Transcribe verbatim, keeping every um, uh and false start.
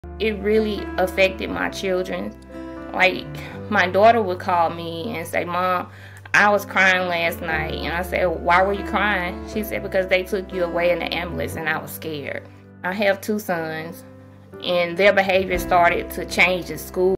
It really affected my children. Like, my daughter would call me and say, "Mom, I was crying last night." And I said, "Why were you crying?" She said, "Because they took you away in the ambulance and I was scared." I have two sons, and their behavior started to change at school.